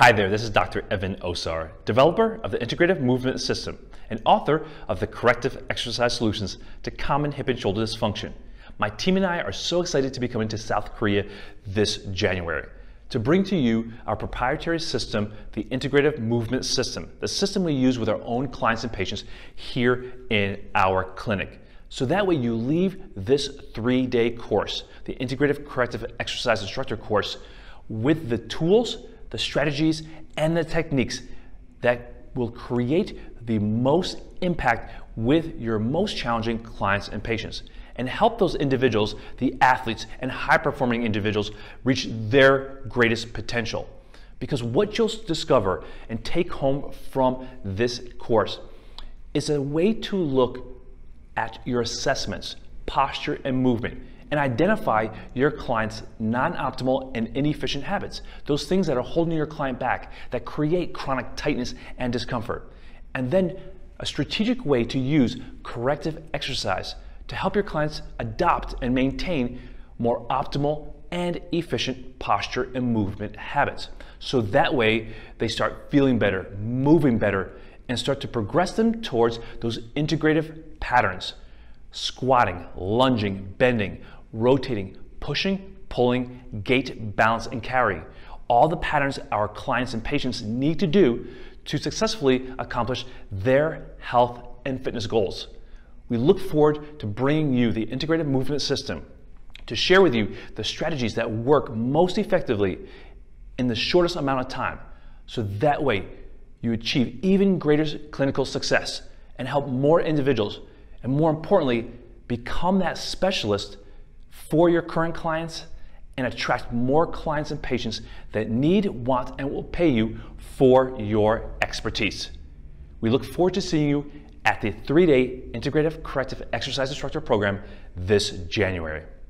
Hi there, this is Dr. Evan Osar, developer of the Integrative Movement System and author of the Corrective Exercise Solutions to Common Hip and Shoulder Dysfunction. My team and I are so excited to be coming to South Korea this January to bring to you our proprietary system, the Integrative Movement System, the system we use with our own clients and patients here in our clinic. So that way you leave this 3-day course, the Integrative Corrective Exercise Instructor course, with the tools, the strategies, and the techniques that will create the most impact with your most challenging clients and patients and help those individuals, the athletes and high-performing individuals, reach their greatest potential. Because what you'll discover and take home from this course is a way to look at your assessments, posture, and movement, and identify your client's non-optimal and inefficient habits, those things that are holding your client back, that create chronic tightness and discomfort. And then a strategic way to use corrective exercise to help your clients adopt and maintain more optimal and efficient posture and movement habits. So that way they start feeling better, moving better, and start to progress them towards those integrative patterns: squatting, lunging, bending, rotating, pushing, pulling, gait, balance, and carry. All the patterns our clients and patients need to do to successfully accomplish their health and fitness goals. We look forward to bringing you the Integrative Movement System to share with you the strategies that work most effectively in the shortest amount of time, so that way you achieve even greater clinical success and help more individuals, and more importantly, become that specialist for your current clients and attract more clients and patients that need, want, and will pay you for your expertise. We look forward to seeing you at the 3-day Integrative Corrective Exercise Instructor program this January.